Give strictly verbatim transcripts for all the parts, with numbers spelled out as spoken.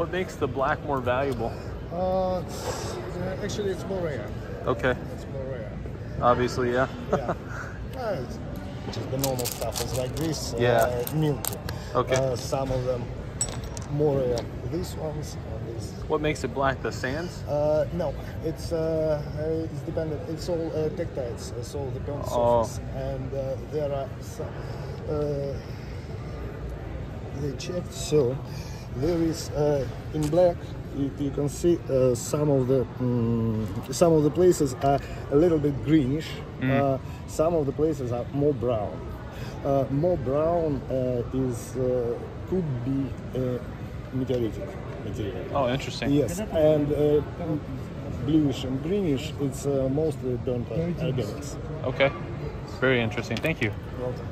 What makes the black more valuable? Uh, it's, uh, actually, it's more rare. Okay. It's more rare. Obviously, yeah. Yeah. Uh, it's just the normal stuff is like this. Yeah. Uh, milky. Okay. Uh, some of them more rare. These ones and these. What makes it black? The sands? Uh, no, it's uh, uh, it's dependent. It's all uh, tectites. It's all depends Oh. surface, and uh, there are some. Uh, they checked, so there is uh, in black. You, you can see uh, some of the um, some of the places are a little bit greenish. Mm. Uh, some of the places are more brown. Uh, more brown uh, is uh, could be uh, meteoritic material. Oh, interesting. Yes, and uh, bluish and greenish, it's uh, mostly burnt organics. Okay. Very interesting. Thank you. Welcome.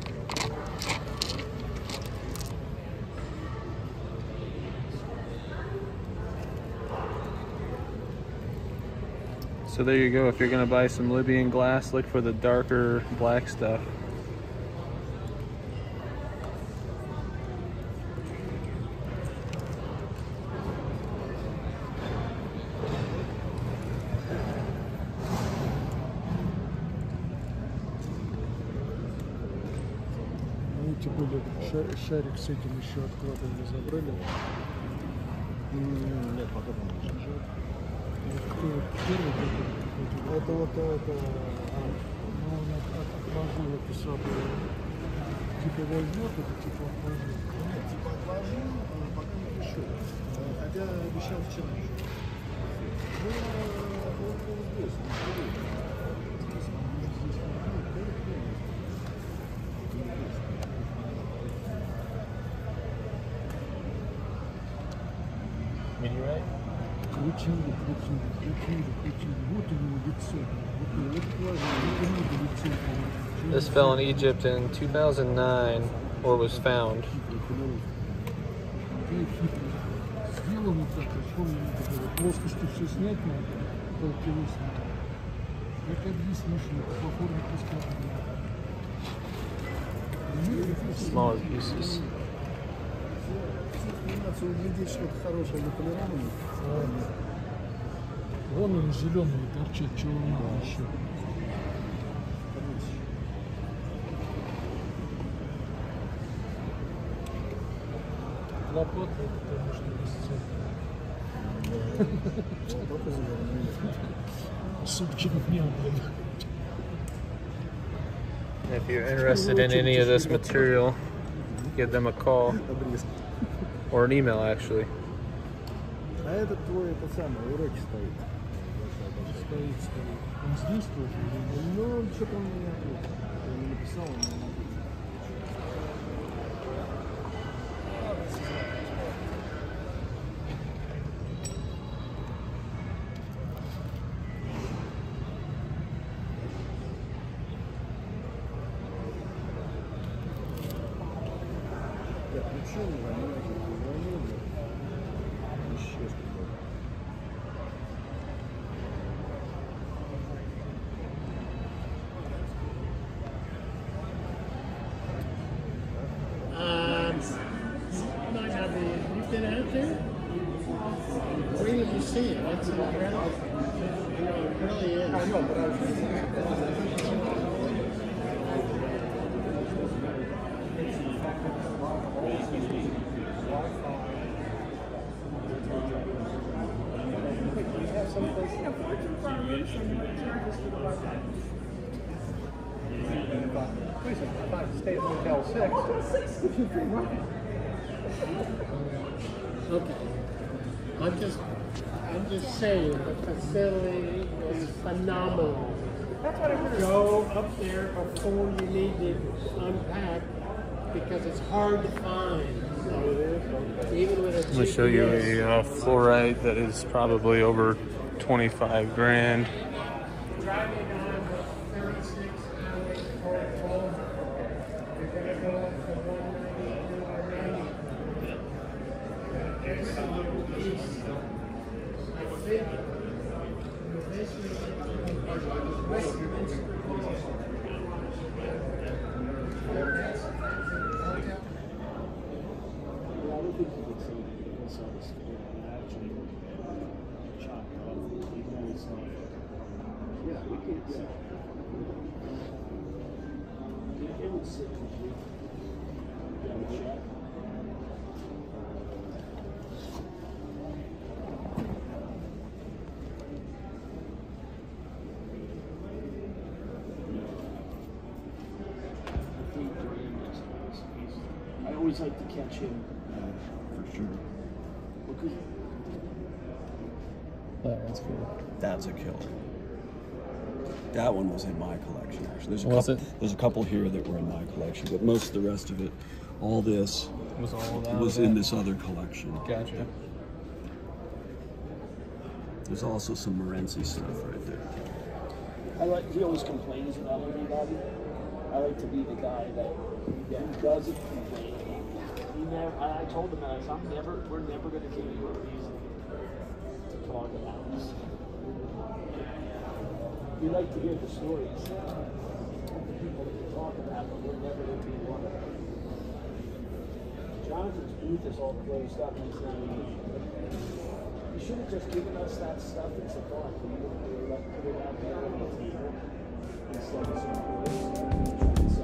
So there you go. If you're going to buy some Libyan glass, look for the darker black stuff. Эти были шарик с этим еще откладывали, забрали. Нет, потом он лежит. Первый какой-то. Это вот это. Ну, он отложил это самое. Типа возьмет, это типа отложил. Нет, типа отложил, пока не пришел. Хотя обещал вчера еще. Ну, он здесь, Meteorite? Крутили, крутили, крутили, крутили. Вот у него лицо. Вот, вот важно, вот у него лицо. This fell in Egypt in two thousand nine, or was found. Сделано так, я помню, плоскостью все снять надо, полкило снять. Как объяснишь, по форме пуска. Smaller pieces. Углядеть что-то хорошее наполированное. Вон он зеленый торчит, чего надо еще. Лопата, конечно, бесценная. Сутки не было. If you're interested in any of this material, give them a call or an email, actually. А этот твой, это самый, уроки стоит. Стоит, стоит. Он здесь тоже? Ну, что-то он не ответил. Он не написал, он не ответил. Я включил, не звонил, звонил, исчез. Um, you might not be. You've been out there? Where did you see it? It's incredible. You know, it really is. I know, but I was. Stay at Motel six. Okay. I'm just, I'm just saying the facility is phenomenal. That's what I heard. Go up there before you need to unpack because it's hard to find. So, even with a I'm going to show you a uh, fluorite that is probably over twenty-five grand. Driving on thirty-six highway four twelve, you're going to go from one ninety to one ninety. There's some east. I think this on the scale and actually chopped off. Even it's not. Yeah, we can. Yeah. It, it would sit complete. Yeah, we check. I always like to catch him. For sure. Because Oh, that's cool. That's a killer. That one was in my collection, actually. There's a Was couple, it? There's a couple here that were in my collection, but most of the rest of it, all this, Was all that was of in that? this other collection. Gotcha. There's also some Morenzi stuff right there. I like. He always complains about everybody. I like to be the guy that who doesn't complain. He never. I, I told him that I'm never. We're never going to give you a reason to talk about us. We like to hear the stories of the people that you talk about, but we're never going to be one of them. Jonathan's booth is all closed up. He's not even. You should have just given us that stuff as a thought. We would have like, put it out there on the table instead of some boys.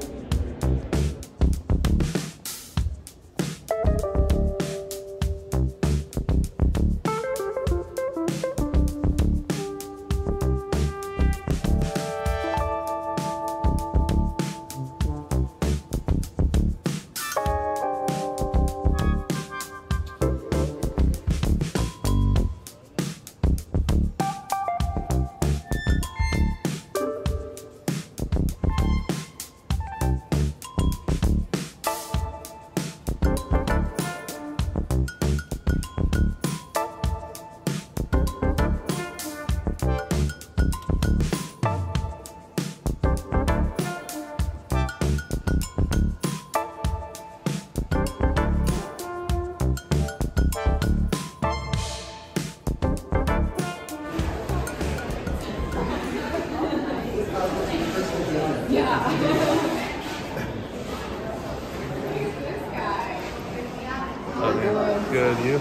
Good, you?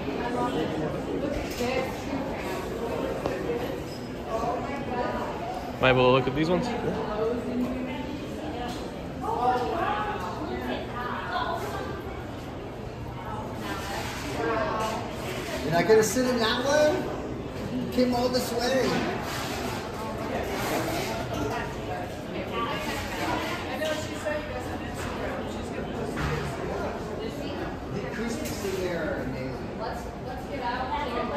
Am I able to look at these ones? You're not gonna sit in that one? You came all this way. The acoustics in there are amazing. Let's let's get out.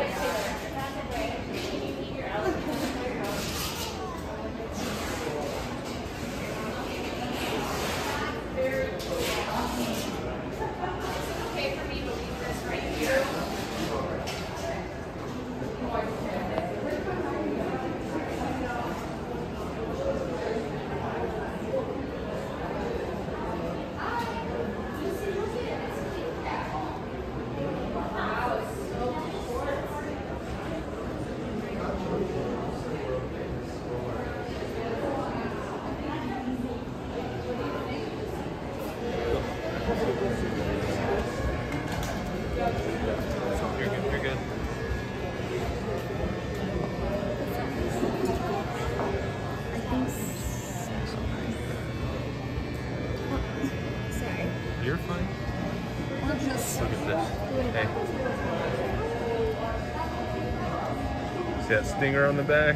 Okay for me to leave this right here. You're good. You're good. Sorry. You're fine. I'll just. Look at this. Hey. See that stinger on the back?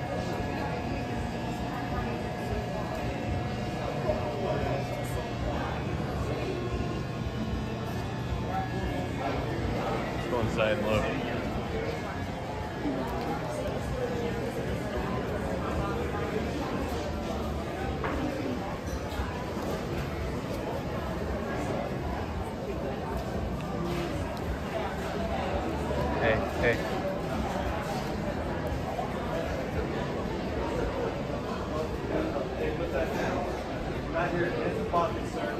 Let's go inside and look. Hey, hey. Put that down. Not here. In the pocket, sir.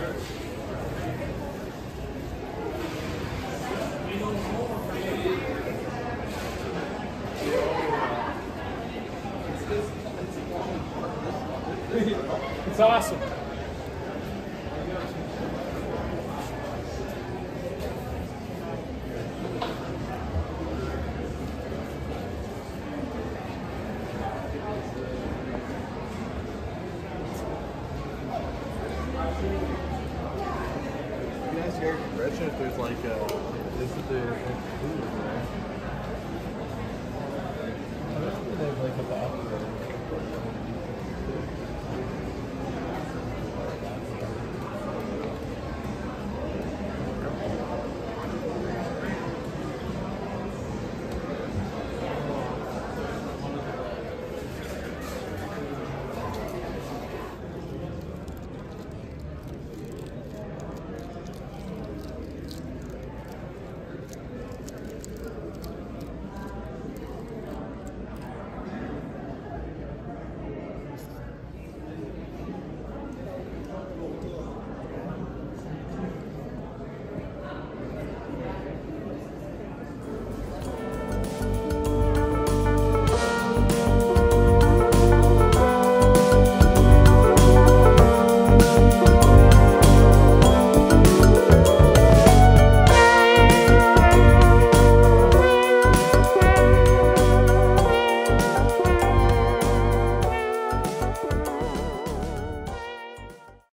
It's awesome. You ask Eric and Gretchen if there's like a, isn't there food there? I don't think they have like a bathroom.